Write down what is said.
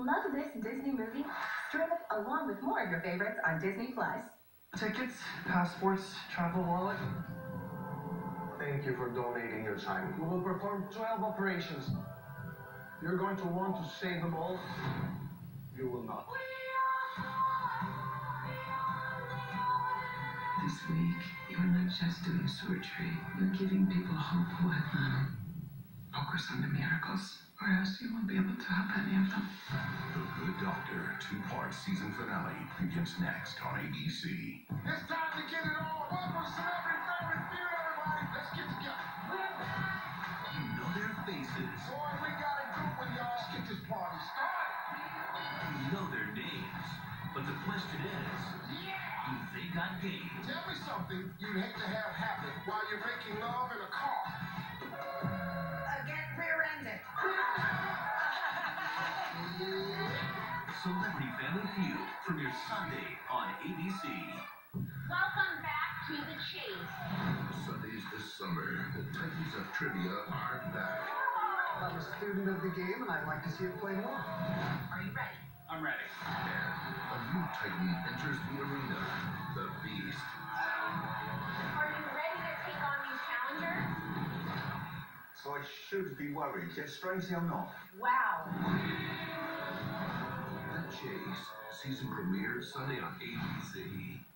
Love this Disney movie? Stream it along with more of your favorites on Disney Plus. Tickets, passports, travel wallet. Thank you for donating your time. We will perform 12 operations. You're going to want to save them all. You will not. This week, you're not just doing surgery. You're giving people hope who have none. Focus on the miracles, or else you won't be able to help any of them. The Good Doctor 2-part season finale begins next on ABC. It's time to get it on. Welcome to Celebrity Family Feud, everybody. Let's get together. You know their faces. Boy, we got a good one, y'all. Let's get this party started. You know their names. But the question is, do they got game? Tell me something you'd hate to have happen while you're making love in a car. Get rear-ended. Celebrity Family Feud premieres Sunday on ABC. Welcome back to the chase. Sundays this summer, the Titans of Trivia are back. I'm a student of the game, and I'd like to see it play more. Are you ready? I'm ready. And a new Titan enters the arena, the Beast. Are you ready to take on these challengers? So I should be worried. Yes, strangely, I'm not. Wow. The Chase, season premiere Sunday on ABC.